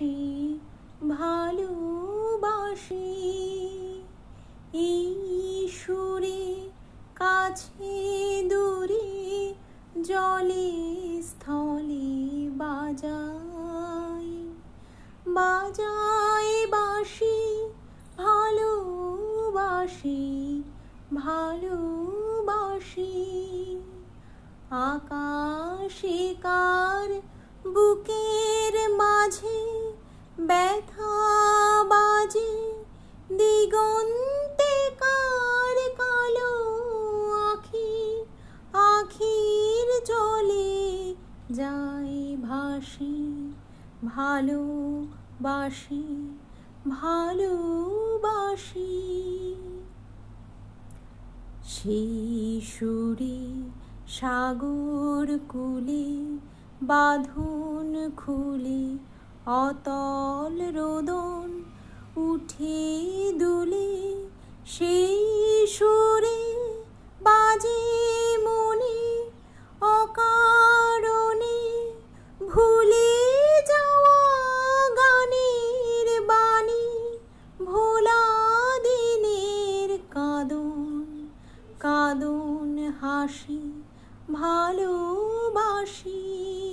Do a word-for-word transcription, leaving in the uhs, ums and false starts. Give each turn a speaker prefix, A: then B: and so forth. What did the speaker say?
A: ভালোবাসি ভালোবাসি এই সুরে কাছে দূরে জলে স্থলে বাজাই বাজাই বাঁশি ভালোবাসি ভালোবাসি আকাশে কার বুকের মাঝে ব্যথা বাজে দিগন্তে কার কালো আখি আখির জলে যাই ভাসি ভালোবাসি ভালোবাসি সেই সুরে সাগর কূলে বাঁধন খুলে অতল রোদন উঠে দুলে সেই সুরে বাজে মনে অকারণে ভুলে যাওয়া গানের বাণী ভোলা দিনের কাঁদন কাঁদন হাসি ভালোবাসি।